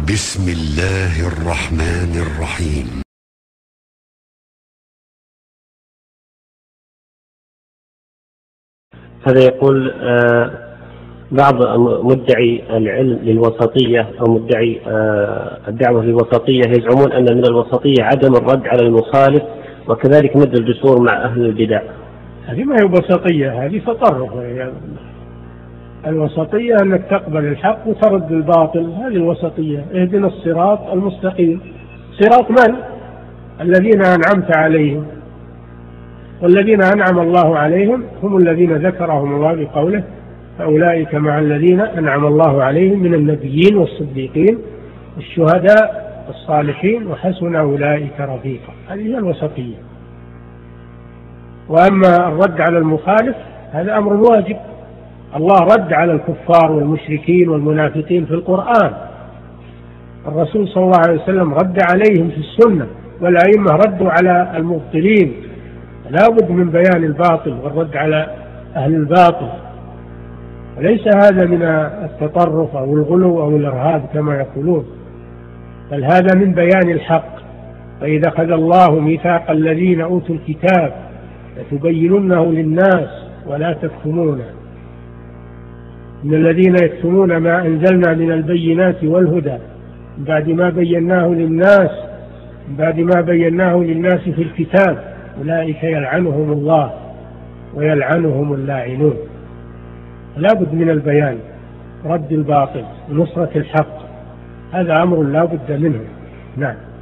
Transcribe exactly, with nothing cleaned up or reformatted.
بسم الله الرحمن الرحيم. هذا يقول آه بعض مدعي العلم للوسطية أو مدعي آه الدعوة للوسطية يزعمون أن من الوسطية عدم الرد على المخالف وكذلك مد الجسور مع أهل البدع. هذه ما هي وسطية، هذه تطرف. الوسطية أنك تقبل الحق وترد الباطل، هذه الوسطية. اهدنا الصراط المستقيم. صراط من؟ الذين أنعمت عليهم، والذين أنعم الله عليهم هم الذين ذكرهم الله بقوله فأولئك مع الذين أنعم الله عليهم من النبيين والصديقين والشهداء والصالحين وحسن أولئك رفيقا. هذه هي الوسطية. وأما الرد على المخالف هذا أمر واجب. الله رد على الكفار والمشركين والمنافقين في القرآن، الرسول صلى الله عليه وسلم رد عليهم في السنة، والأئمة ردوا على المبطلين. لا بد من بيان الباطل والرد على أهل الباطل، وليس هذا من التطرف أو الغلو أو الإرهاب كما يقولون، بل هذا من بيان الحق. فإذا أخذ الله ميثاق الذين أوتوا الكتاب لتبيننه للناس ولا تكتمونه، من الذين يكتمون ما أنزلنا من البينات والهدى من بعد ما بيناه للناس من بعد ما بيناه للناس في الكتاب أولئك يلعنهم الله ويلعنهم اللاعنون. لا بد من البيان، رد الباطل ونصرة الحق، هذا أمر لا بد منه. نعم.